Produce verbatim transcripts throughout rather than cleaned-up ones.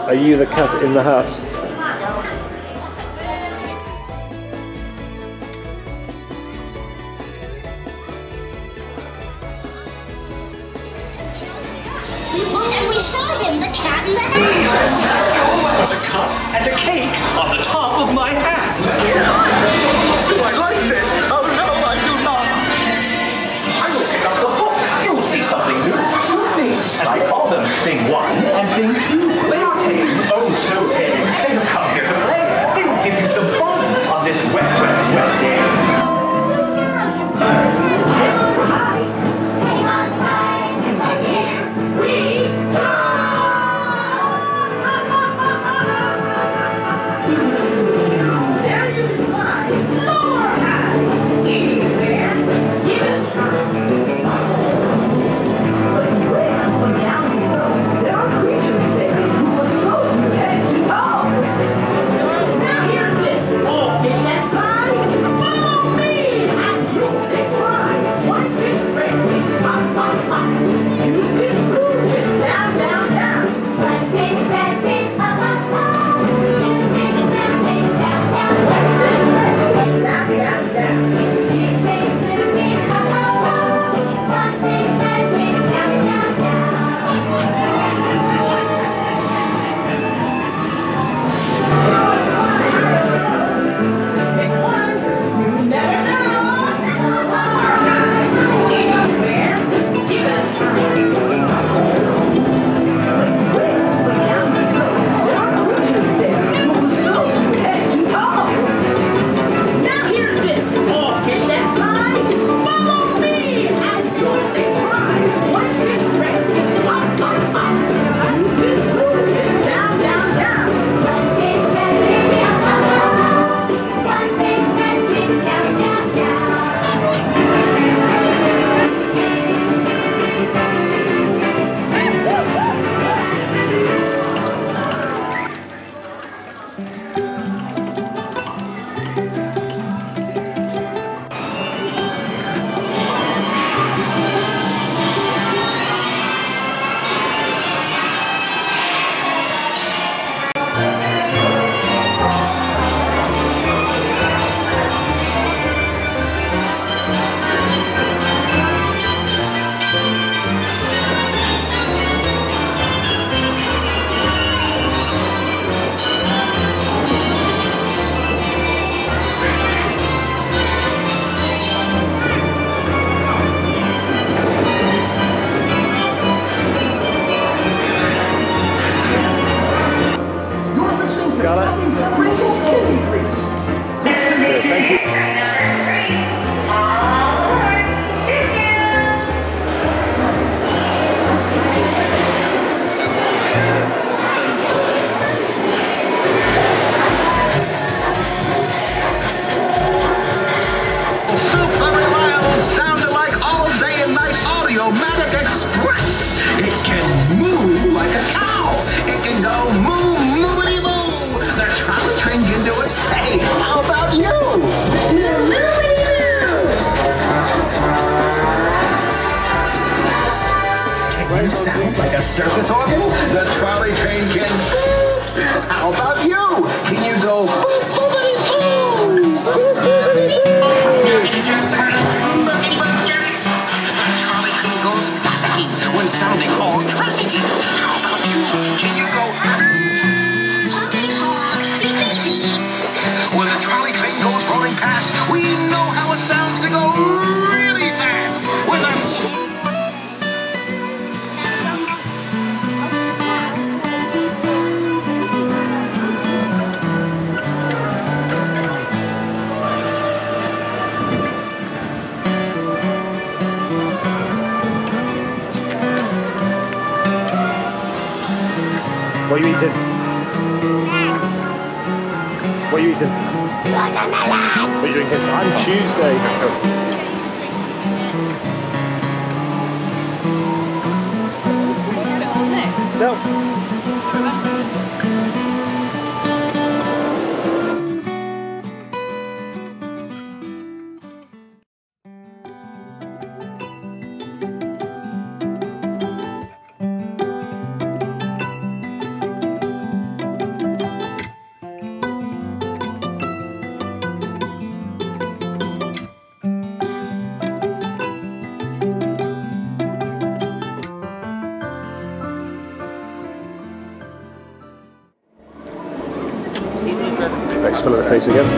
Are you the cat in the hat? And we saw him, the cat in the hat. With a cup and a cake on the top of my hat. Do I like this? Oh no, I do not. I will pick up the book. You will see something new. Two things, and I call them thing one and thing two. They are tame, oh so tame. They have come here to play. They will give you some fun on this wet, wet, wet day. You sound like a circus organ. The trolley train can. How about you? Can you go? The trolley train goes tapping when sounding all trafficy. How about you? Can you go? When the trolley train goes rolling past, we know how it sounds to go really fast. When the What are you eating? What are you eating? Watermelon! What are you drinking? On Tuesday. No. fell in the face again.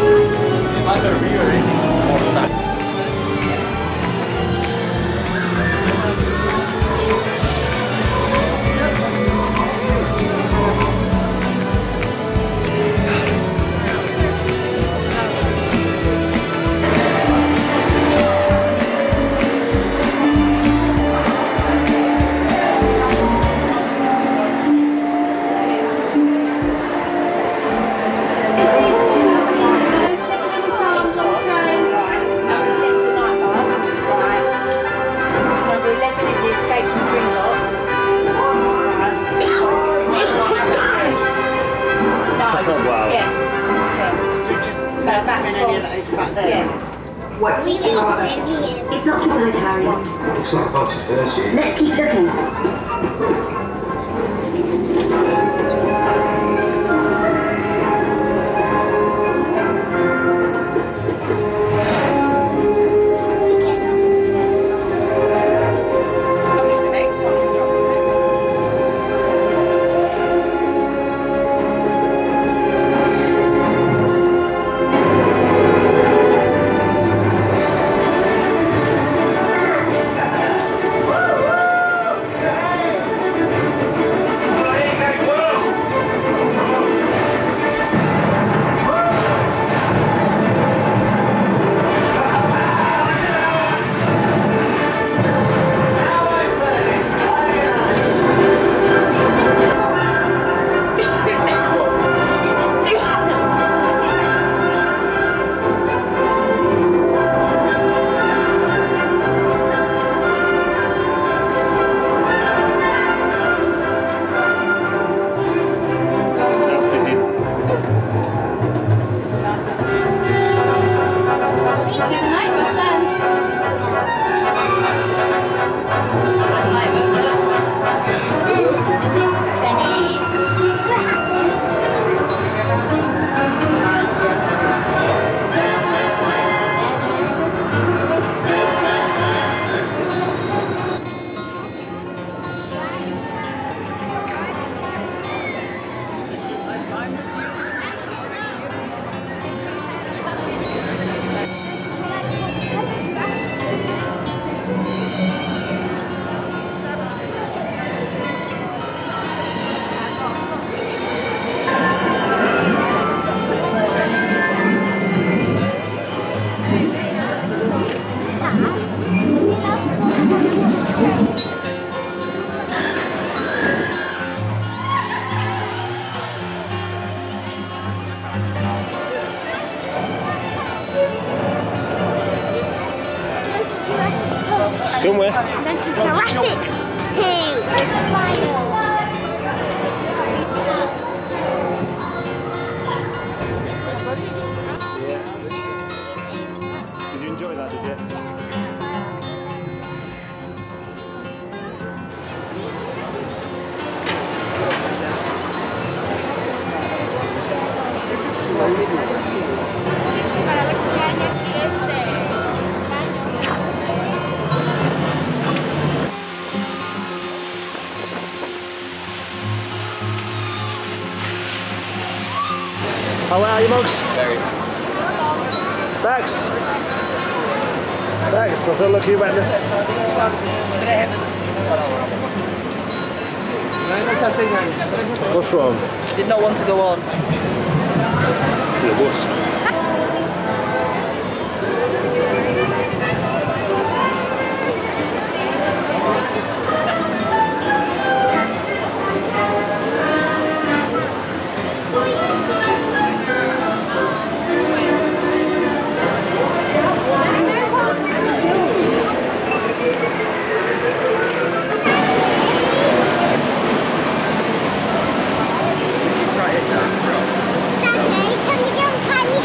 What's it? It's occupied, Harry. Looks like a bunch of first years. Let's keep looking. Somewhere. That's the Jurassic Hill. Did you enjoy that, did you? How are you, Mugs? Very. Bex! Bex, let's have a look at your wetness. What's wrong? Did not want to go on. Yeah, what's? Daddy, can we go on Canyon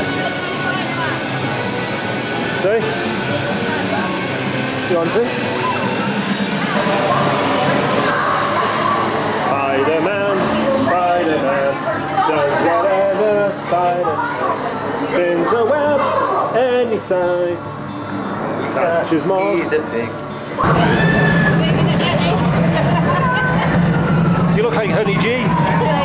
See? You want to see? Spider-Man, Spider-Man, does whatever Spider-Man. Spins a web any side, catches more. He's a pig. You look like Honey G.